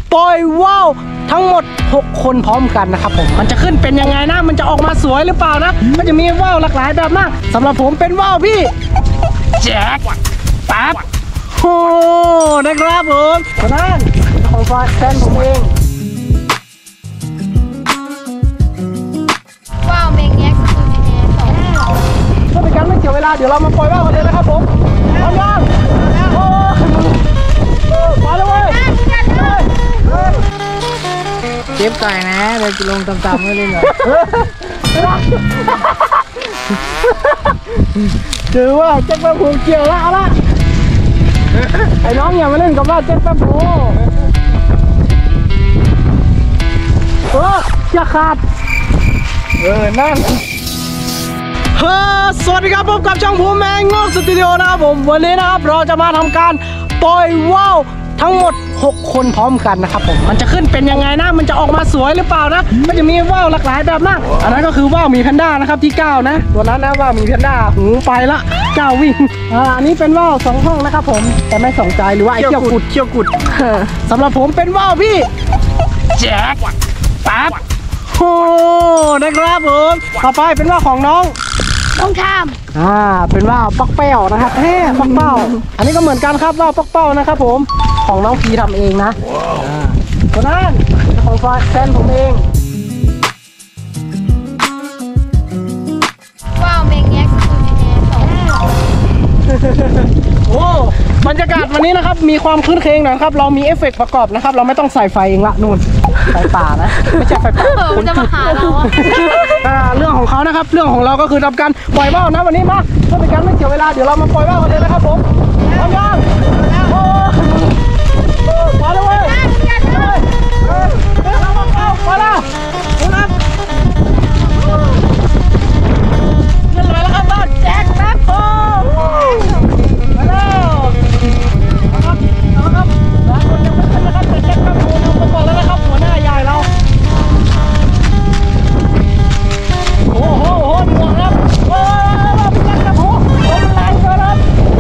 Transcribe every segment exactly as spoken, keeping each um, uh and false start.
ปล่อยว่าวทั้งหมดหกคนพร้อมกันนะครับผมมันจะขึ้นเป็นยังไงนะมันจะออกมาสวยหรือเปล่านะมันจะมีว่าวหลากหลายแบบมากสำหรับผมเป็นว่าวพี่แจ็คปั๊บโอ้นะครับผมคนนั้นของแฟนผมเองว้าวเมงแยกคือแอร์สองเพื่อเป็นการไม่เสียเวลาเดี๋ยวเรามาปล่อยว่าวกันเลยนะครับผมพร้อมยังโอ้มาเลยเว้ยเจ็บไก่นะเดี๋ยวจะลงต่ำๆไม่เล่นหรอถือว่าเจ็บแป๊บผูเกี่ยวละเอาละไอ้น้องอย่ามาเล่นกับว่าเจ็บแป๊บผูเออจะขาดเออนั่นเฮ้อสวัสดีครับพบกับช่องภูมิแมงงอกสตูดิโอนะครับผมวันนี้นะครับเราจะมาทำการปล่อยว่าวทั้งหมดหกคนพร้อมกันนะครับผมมันจะขึ้นเป็นยังไงนะมันจะออกมาสวยหรือเปล่านะมันจะมีว่าวหลากหลายแบบมากอันนั้นก็คือว่าวมีแพนด้านะครับที่เก้านะตัวนั้นนะว่าวมีแพนด้าหูไปละเก้าวิ่งอ่าอันนี้เป็นว่าวสองห้องนะครับผมแต่ไม่สองใจหรือว่าไอ้เขี้ยวกุดเขี้ยวกุดสำหรับผมเป็นว่าวพี่แจ็คปั๊บโอ้นะครับผมต่อไปเป็นว่าวของน้องต้องข้ามอ่าเป็นว่าวปักเป้านะครับแฮ่ปักเป้าอันนี้ก็เหมือนกันครับว่าวปักเป้านะครับผมของน้องพีทำเองนะคนนั้นของแฟนผมเองว้าวเมงแยกคือแอร์สองโอ้บรรยากาศวันนี้นะครับมีความคลื้นเครงนะครับเรามีเอฟเฟกต์ประกอบนะครับเราไม่ต้องใส่ไฟเองละนู่นไฟป่านะไม่ใช่ไฟป่าคุณจะมาหาเราเรื่องของเขานะครับเรื่องของเราก็คือทำการปล่อยว่าวนะวันนี้มาเพื่อเป็นการไม่เสียเวลาเดี๋ยวเรามาปล่อยว่าวกันเลยนะครับผมพร้อมยังโอ้มาเลยเว้ยเฮ้ยเฮ้ยเรามาเอาไปละนะครับเงินไหลแล้วครับบ้านแจ็คแป๊บโอ้มาแล้วนะครับนะครับหลายคนยังไม่ทันนะครับแต่แจ็คแป๊บโอ้เราไปก่อนแล้วนะครับหัวหน้าใหญ่เราโอ้โหโอ้โหหน่วงครับโอ้ยแจ็คแป๊บโอ้ลมแรงเกินครับ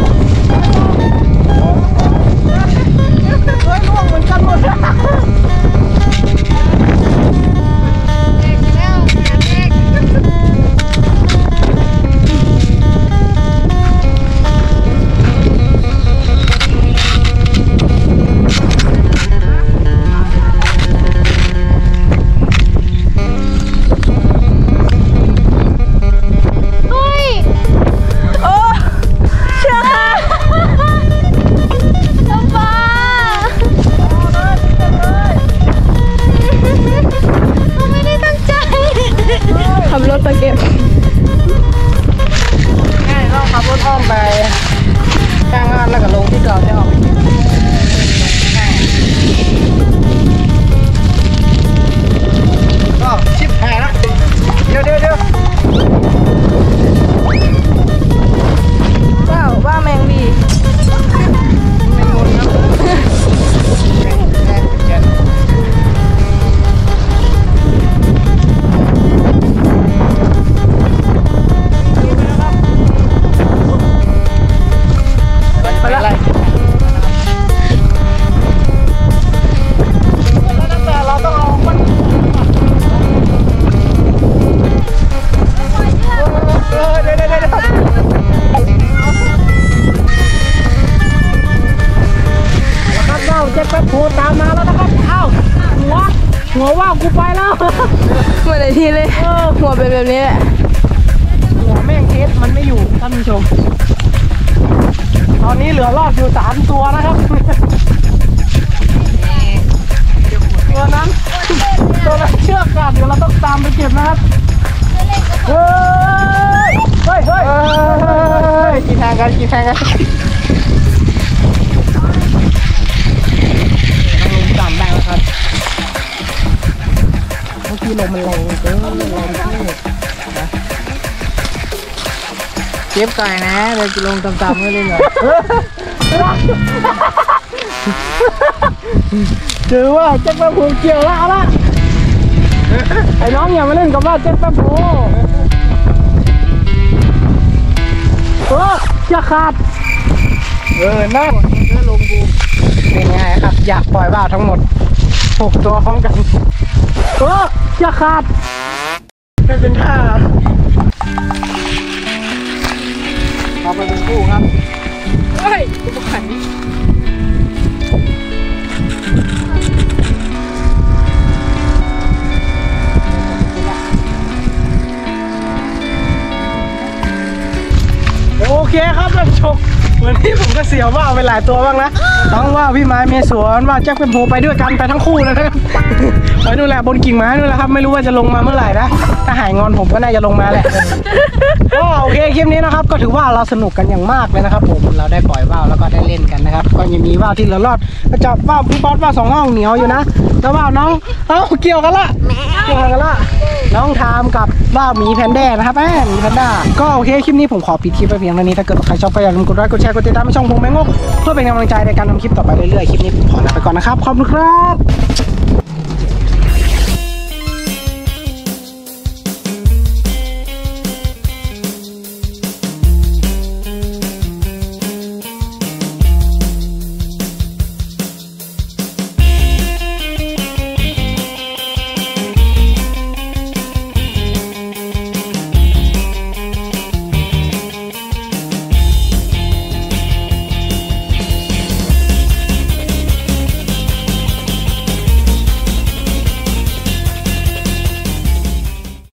เฮ้ยล่วงเหมือนกันหมดขับรถตะเกียบง่ายเราขับรถอ้อมไปแค่งานแล้วก็ลงที่เก่าเนี่ยออกก็ชิบหายละเดี๋ยวเดี๋ยวเดี๋ยวว้าวว่าแมงวีแมงมุมครับหัวว่าวกูไปแล้วเมื่อไหร่ทีเลยหัวเป็นแบบนี้แหละหัวแม่งเทสมันไม่อยู่ท่านผู้ชมตอนนี้เหลือรอดอยู่สามตัวนะครับตัวนั้นตัวนั้นเชือกขาดเดี๋ยวเราต้องตามไปเก็บนะครับเฮ้ยเฮ้ยเฮ้ยกี่แทงกันกี่แทงกันต้องลงต่ำแรงแล้วครับเมื่อกี้ลมมันแรงเกินลมแรงที่เจ็บไก่นะเดี๋ยวจะลงต่ำๆไม่เล่นหรอถือว่าเจ็บแป๊บผูเกี่ยวละเอาละไอ้น้องอย่ามาเล่นกับว่าเจ็บแป๊บผูเออจะขาดเออนั่นเออลงบูเป็นไงครับอยากปล่อยว่าวทั้งหมดหกตัวพร้อมกันโอ้อย่าขาดไม่เป็นท่าเอาไปเป็นคู่ครับเฮ้ยตัวขันโอเคครับท่านผู้ชมวันนี้ผมก็เสียวว่าวไปหลายตัวบ้างนะต้องว่าพี่ไม้เมสวนว่าแจ็คเป็นโพไปด้วยกันไปทั้งคู่นะครับ ไปนู่นแหละบนกิ่งไม้นู่นแหละครับไม่รู้ว่าจะลงมาเมื่อไหร่นะถ้าหายงอนผมก็น่าจะลงมาแหละ ก็โอเคคลิปนี้นะครับก็ถือว่าเราสนุกกันอย่างมากเลยนะครับผมเราได้ปล่อยว่าวแล้วก็ได้เล่นกันนะครับก็ยังมีว่าวที่เหลือรอดก็จับว่าวพี่บอสว่าวสองห้องเหนียวอยู่นะแล้วว่าวน้องเอ้าเกี่ยวกันละเกี่ยวกันละน้องทามกับว่าวหมีแพนด้านะครับแม่หมีแพนด้าก็โอเคคลิปนี้ผมขอปิดคลิปไปเพียงเท่านี้ถ้าเกิดใครชอบก็อย่าลืมกดไลค์กดแชร์กดติดตามช่องผมแมงงกเพื่อเป็นกำลังใจในการทำคลิปต่อไปเรื่อยๆคลิปนี้ผมขอลาไปก่อนนะครับขอบคุณครับ